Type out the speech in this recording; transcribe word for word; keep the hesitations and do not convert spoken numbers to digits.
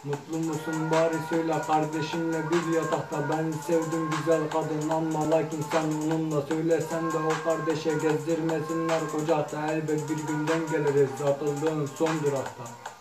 Mutlu musun bari söyle kardeşinle bir yatakta. Ben sevdim güzel kadın ama lakin sen onunla. Söylesen de o kardeşe gezdirmesinler kucakta. Elbet bir günden geliriz atıldığın son durakta.